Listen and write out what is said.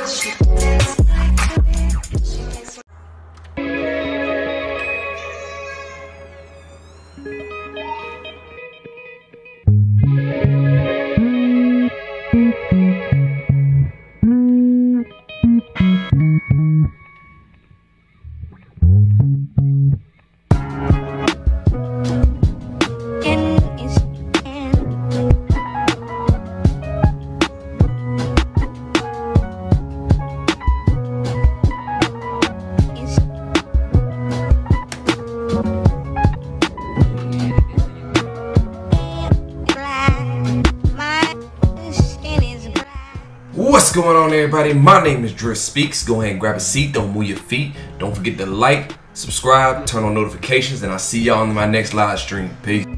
What's going on, everybody? My name is DriftSpeaks. Go ahead and grab a seat. Don't move your feet. Don't forget to like, subscribe, turn on notifications, and I'll see y'all in my next live stream. Peace.